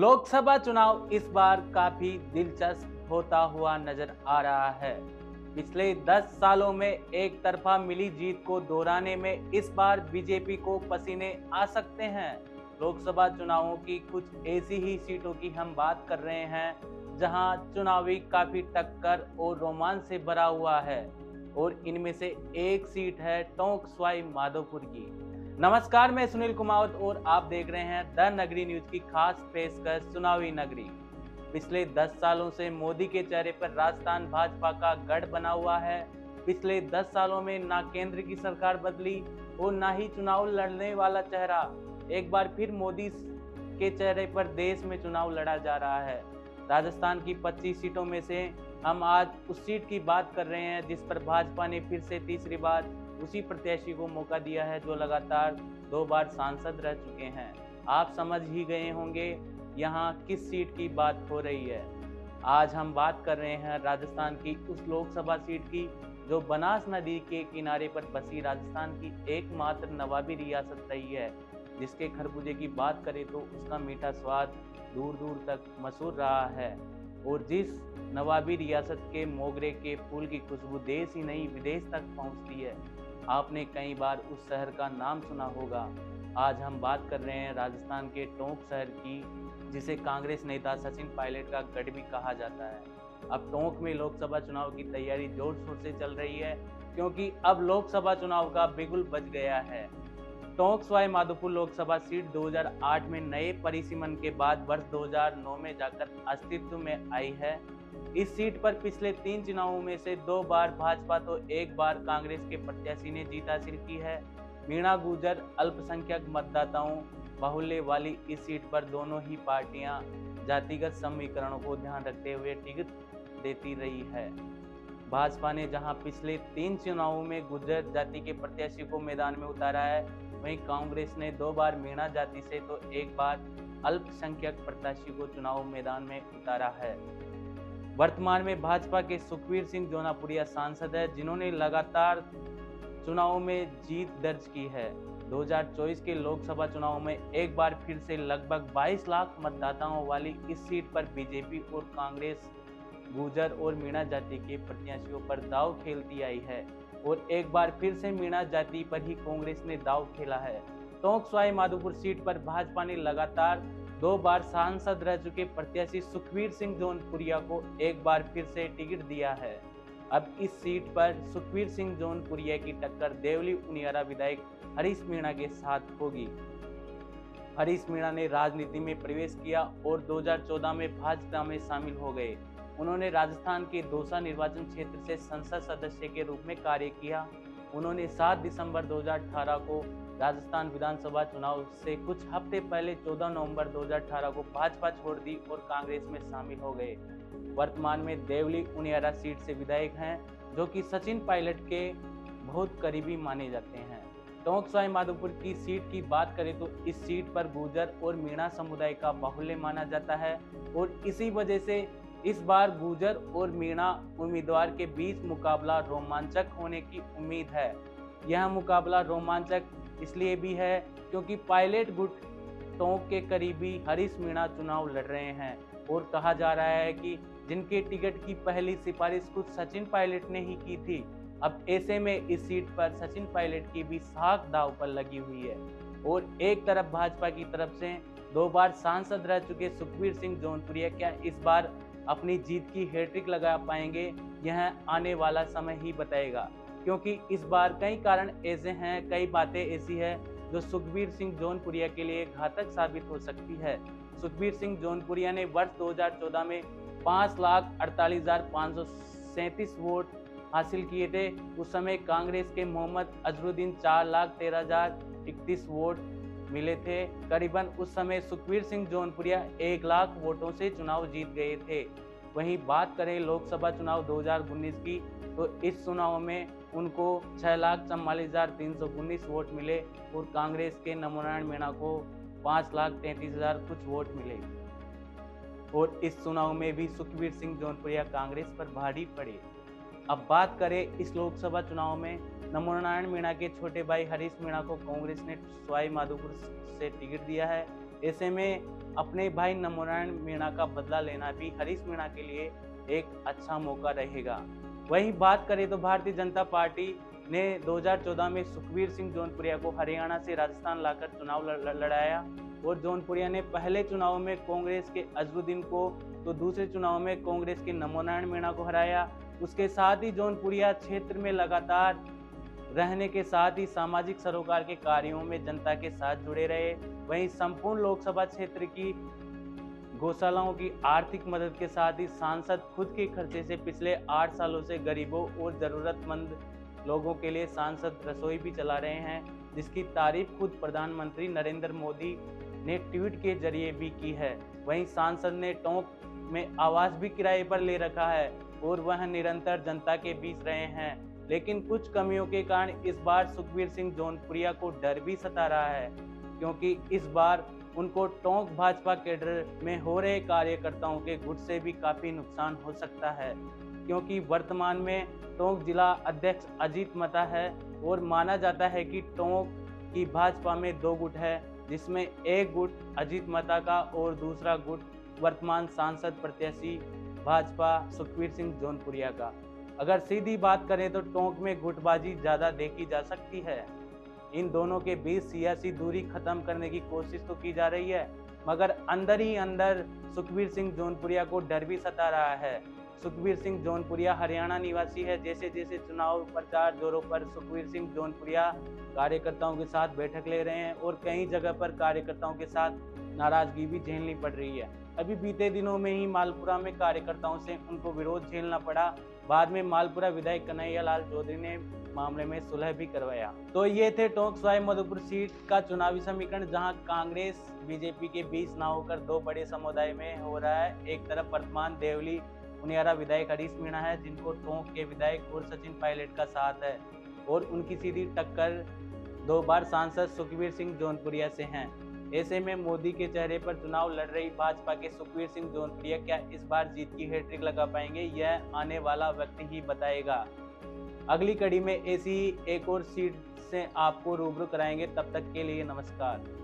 लोकसभा चुनाव इस बार काफी दिलचस्प होता हुआ नजर आ रहा है। पिछले 10 सालों में एक तरफा मिली जीत को दोहराने में इस बार बीजेपी को पसीने आ सकते हैं। लोकसभा चुनावों की कुछ ऐसी ही सीटों की हम बात कर रहे हैं जहां चुनावी काफी टक्कर और रोमांच से भरा हुआ है और इनमें से एक सीट है टोंक सवाई माधोपुर की। नमस्कार, मैं सुनील कुमावत और आप देख रहे हैं द नगरी न्यूज की खास पेशकश चुनावी नगरी। पिछले 10 सालों से मोदी के चेहरे पर राजस्थान भाजपा का गढ़ बना हुआ है। पिछले 10 सालों में ना केंद्र की सरकार बदली और ना ही चुनाव लड़ने वाला चेहरा। एक बार फिर मोदी के चेहरे पर देश में चुनाव लड़ा जा रहा है। राजस्थान की 25 सीटों में से हम आज उस सीट की बात कर रहे हैं जिस पर भाजपा ने फिर से तीसरी बार उसी प्रत्याशी को मौका दिया है जो लगातार 2 बार सांसद रह चुके हैं। आप समझ ही गए होंगे यहाँ किस सीट की बात हो रही है। आज हम बात कर रहे हैं राजस्थान की उस लोकसभा सीट की जो बनास नदी के किनारे पर बसी राजस्थान की एकमात्र नवाबी रियासत रही है, जिसके खरबूजे की बात करें तो उसका मीठा स्वाद दूर दूर तक मशहूर रहा है और जिस नवाबी रियासत के मोगरे के फूल की खुशबू देश ही नहीं विदेश तक पहुंचती है। आपने कई बार उस शहर का नाम सुना होगा। आज हम बात कर रहे हैं राजस्थान के टोंक शहर की, जिसे कांग्रेस नेता सचिन पायलट का गढ़ भी कहा जाता है। अब टोंक में लोकसभा चुनाव की तैयारी जोर शोर से चल रही है क्योंकि अब लोकसभा चुनाव का बिगुल बज गया है। टोंक सवाई माधोपुर लोकसभा सीट 2008 में नए परिसीमन के बाद वर्ष 2009 में जाकर अस्तित्व में आई है। इस सीट पर पिछले 3 चुनावों में से 2 बार भाजपा तो 1 बार कांग्रेस के प्रत्याशी ने जीत हासिल की है। मीणा गुर्जर अल्पसंख्यक मतदाताओं बाहुल्य वाली इस सीट पर दोनों ही पार्टियां जातिगत समीकरणों को ध्यान रखते हुए टिकट देती रही है। भाजपा ने जहां पिछले 3 चुनावों में गुर्जर जाति के प्रत्याशी को मैदान में उतारा है, वहीं कांग्रेस ने 2 बार मीणा जाति से तो 1 बार अल्पसंख्यक प्रत्याशी को चुनाव मैदान में उतारा है। वर्तमान में भाजपा के सुखबीर सिंह जोनापुरिया सांसद है, जिन्होंने लगातार चुनावों में जीत दर्ज की है। 2024 के लोकसभा चुनाव में एक बार फिर से लगभग 22 लाख मतदाताओं वाली इस सीट पर बीजेपी और कांग्रेस गुर्जर और मीणा जाति के प्रत्याशियों पर दांव खेलती आई है और एक बार फिर से मीणा जाति पर ही कांग्रेस ने दांव खेला है। टोंक सवाई माधोपुर सीट पर भाजपा ने लगातार 2 बार सांसद रह चुके प्रत्याशी सुखबीर सिंह जौनपुरिया को एक बार फिर से टिकट दिया है। अब इस सीट पर सुखबीर सिंह जौनपुरिया की टक्कर देवली उनियारा विधायक हरीश मीणा के साथ होगी। हरीश मीणा ने राजनीति में प्रवेश किया और 2014 में भाजपा में शामिल हो गए। उन्होंने राजस्थान के दौसा निर्वाचन क्षेत्र से संसद सदस्य के रूप में कार्य किया। उन्होंने 7 दिसंबर 2018 को राजस्थान विधानसभा चुनाव से कुछ हफ्ते पहले 14 नवंबर 2018 को भाजपा छोड़ दी और कांग्रेस में शामिल हो गए। वर्तमान में देवली उनियारा सीट से विधायक हैं, जो कि सचिन पायलट के बहुत करीबी माने जाते हैं। टोंक सवाई माधोपुर की सीट की बात करें तो इस सीट पर गुर्जर और मीणा समुदाय का बाहुल्य माना जाता है और इसी वजह से इस बार गुर्जर और मीणा उम्मीदवार के बीच मुकाबला रोमांचक होने की उम्मीद है। यह मुकाबला रोमांचक इसलिए भी है क्योंकि पायलट गुट टोंक के करीबी हरीश मीणा चुनाव लड़ रहे हैं और कहा जा रहा है कि जिनके टिकट की पहली सिफारिश खुद सचिन पायलट ने ही की थी। अब ऐसे में इस सीट पर सचिन पायलट की भी साख दांव पर लगी हुई है और एक तरफ भाजपा की तरफ से 2 बार सांसद रह चुके सुखबीर सिंह जौनपुरिया क्या इस बार अपनी जीत की हैट्रिक लगा पाएंगे, यह आने वाला समय ही बताएगा। क्योंकि इस बार कई कारण ऐसे हैं, कई बातें ऐसी है जो सुखबीर सिंह जौनपुरिया के लिए घातक साबित हो सकती है। सुखबीर सिंह जौनपुरिया ने वर्ष 2014 में 5,48,537 वोट हासिल किए थे। उस समय कांग्रेस के मोहम्मद अजरुद्दीन 4,13,031 वोट मिले थे। करीबन उस समय सुखबीर सिंह जौनपुरिया 1 लाख वोटों से चुनाव जीत गए थे। वहीं बात करें लोकसभा चुनाव 2019 की तो इस चुनाव में उनको 6,44,319 वोट मिले और कांग्रेस के नमोनारायण मीणा को 5,33,000 कुछ वोट मिले और इस चुनाव में भी सुखबीर सिंह जौनपुरिया कांग्रेस पर भारी पड़े। अब बात करें इस लोकसभा चुनाव में नमोनारायण मीणा के छोटे भाई हरीश मीणा को कांग्रेस ने सवाई माधोपुर से टिकट दिया है। ऐसे में अपने भाई नमोनारायण मीणा का बदला लेना भी हरीश मीणा के लिए एक अच्छा मौका रहेगा। वहीं बात करें तो भारतीय जनता पार्टी ने 2014 में सुखबीर सिंह जौनपुरिया को हरियाणा से राजस्थान लाकर चुनाव लड़ाया और जौनपुरिया ने पहले चुनाव में कांग्रेस के अजरुद्दीन को तो दूसरे चुनाव में कांग्रेस के नमोनारायण मीणा को हराया। उसके साथ ही जौनपुरिया क्षेत्र में लगातार रहने के साथ ही सामाजिक सरोकार के कार्यों में जनता के साथ जुड़े रहे। वहीं संपूर्ण लोकसभा क्षेत्र की गौशालाओं की आर्थिक मदद के साथ ही सांसद खुद के खर्चे से पिछले 8 सालों से गरीबों और जरूरतमंद लोगों के लिए सांसद रसोई भी चला रहे हैं, जिसकी तारीफ खुद प्रधानमंत्री नरेंद्र मोदी ने ट्वीट के जरिए भी की है। वहीं सांसद ने टोंक में आवास भी किराए पर ले रखा है और वह निरंतर जनता के बीच रहे हैं, लेकिन कुछ कमियों के कारण इस बार सुखबीर सिंह जौनपुरिया को डर भी सता रहा है, क्योंकि इस बार उनको टोंक भाजपा कैडर में हो रहे कार्यकर्ताओं के गुट से भी काफी नुकसान हो सकता है, क्योंकि वर्तमान में टोंक जिला अध्यक्ष अजीत मता है और माना जाता है कि टोंक की भाजपा में 2 गुट है, जिसमें एक गुट अजीत मता का और दूसरा गुट वर्तमान सांसद प्रत्याशी भाजपा सुखबीर सिंह जौनपुरिया का। अगर सीधी बात करें तो टोंक में गुटबाजी ज्यादा देखी जा सकती है। इन दोनों के बीच सियासी दूरी खत्म करने की कोशिश तो की जा रही है, मगर अंदर ही अंदर सुखबीर सिंह जौनपुरिया को डर भी सता रहा है। सुखबीर सिंह जौनपुरिया हरियाणा निवासी है। जैसे जैसे चुनाव प्रचार जोरों पर सुखबीर सिंह जौनपुरिया कार्यकर्ताओं के साथ बैठक ले रहे हैं और कई जगह पर कार्यकर्ताओं के साथ नाराजगी भी झेलनी पड़ रही है। अभी बीते दिनों में ही मालपुरा में कार्यकर्ताओं से उनको विरोध झेलना पड़ा। बाद में मालपुरा विधायक कन्हैया लाल चौधरी ने मामले में सुलह भी करवाया। तो ये थे टोंक सवाई माधोपुर सीट का चुनावी समीकरण, जहां कांग्रेस बीजेपी के बीच ना होकर 2 बड़े समुदाय में हो रहा है। एक तरफ वर्तमान देवली उनियारा विधायक हरीश मीणा है, जिनको टोंक के विधायक और सचिन पायलट का साथ है, और उनकी सीधी टक्कर 2 बार सांसद सुखबीर सिंह जौनपुरिया से हैं। ऐसे में मोदी के चेहरे पर चुनाव लड़ रही भाजपा के सुखबीर सिंह जौनपुरिया क्या इस बार जीत की हैट्रिक लगा पाएंगे, यह आने वाला वक्त ही बताएगा। अगली कड़ी में ऐसी ही एक और सीट से आपको रूबरू कराएंगे। तब तक के लिए नमस्कार।